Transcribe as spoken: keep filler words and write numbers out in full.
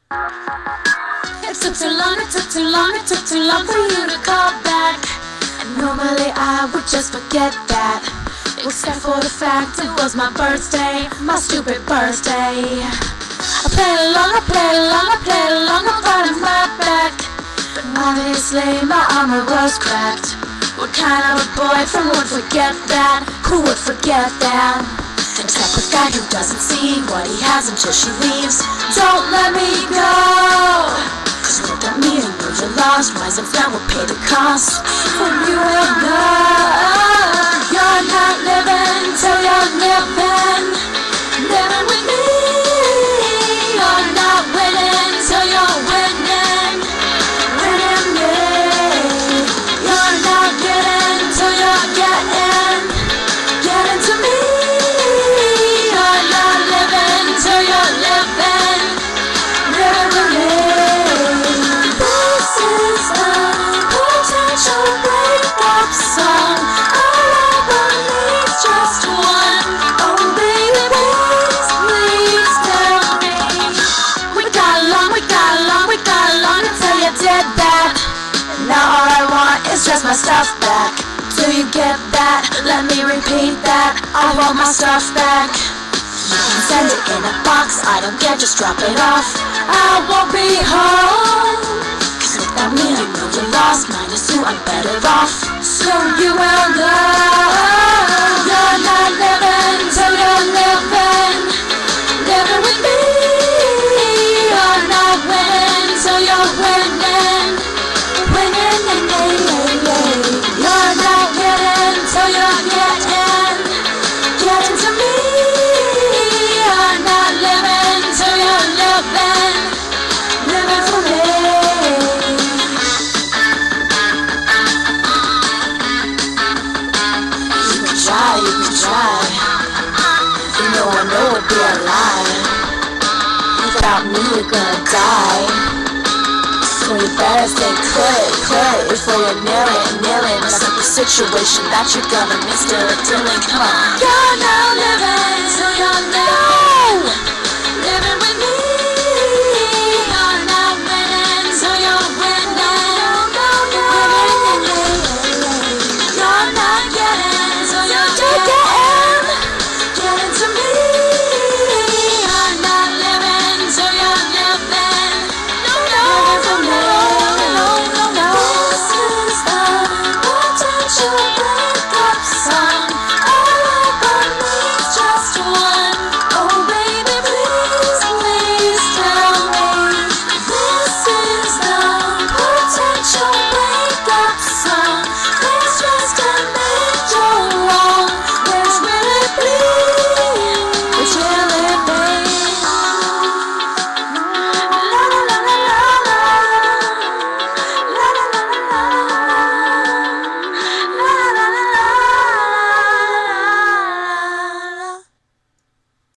It took too long, it took too long, it took too long for you to call back. And normally I would just forget that, except for the fact it was my birthday, my stupid birthday. I played along, I played along, I played along, I fought in my back. But obviously my armor was cracked. What kind of a boyfriend would forget that? Who would forget that? The type of guy who doesn't see what he has until she leaves. Don't let me go, cause without me you know you're lost. Rise and fall will pay the cost. When you will know you're not living till you're living. Living with me. You're not winning till you're winning. Winning me. You're not getting till you're getting. Getting to me. You're not living till you're living. Living with me. This is a potential breakup song. All I want is just one. Oh baby, please, please tell me. We got along, we got along, we got along until you did that. And now all I want is just my stuff back. Do you get that? Let me repeat that. I want my stuff back. You can send it in a box, I don't care, just drop it off. I won't be home, cause without me you know you're lost. Minus you, I'm better off. So you will know you're not living till you're living. Living with me. You're not winning till you're winning. Winning, yeah, yeah, yeah. You're not getting till you're getting. Getting to me. You're not living till you're living. Living for me. You can try, you can try. You know I know it'd be a lie. Without me you're gonna die. So you better stay clear, clear before you're near it, near it. Mess up the situation that you're gonna miss till it, till it, come on. You're now living.